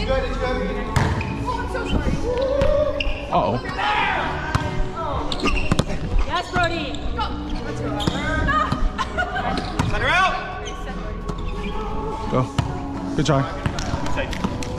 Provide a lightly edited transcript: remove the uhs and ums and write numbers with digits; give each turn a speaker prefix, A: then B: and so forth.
A: good, it's good.
B: Oh, I'm so sorry.
C: Uh-oh.
B: Yes, Brody. Go. Let's go.
A: Send her out.
C: Go. Good try.